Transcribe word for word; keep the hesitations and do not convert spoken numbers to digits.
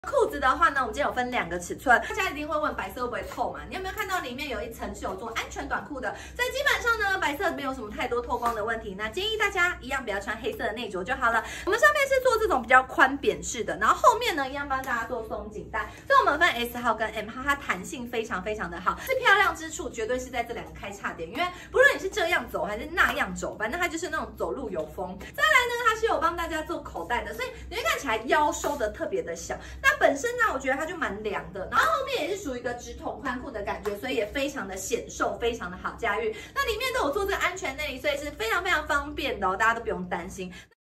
裤子的话呢，我们今天有分两个尺寸，大家一定会问白色会不会透嘛？你有没有看到里面有一层是有做安全短裤的？所以基本上呢，白色没有什么太多透光的问题。那建议大家一样不要穿黑色的内着就好了。我们上面是做这种比较宽扁式的，然后后面呢一样帮大家做松紧带。所以我们分 S 号跟 M 号，它弹性非常非常的好。是漂亮之处绝对是在这两个开叉点，因为不论你是这样走还是那样走，反正它就是那种走路有风。再来呢，它是有帮大家做口袋的，所以你会看起来腰收的特别的小。那本身呢，我觉得它就蛮凉的，然后后面也是属于一个直筒宽裤的感觉，所以也非常的显瘦，非常的好驾驭。那里面都有做这个安全内里，所以是非常非常方便的哦，大家都不用担心。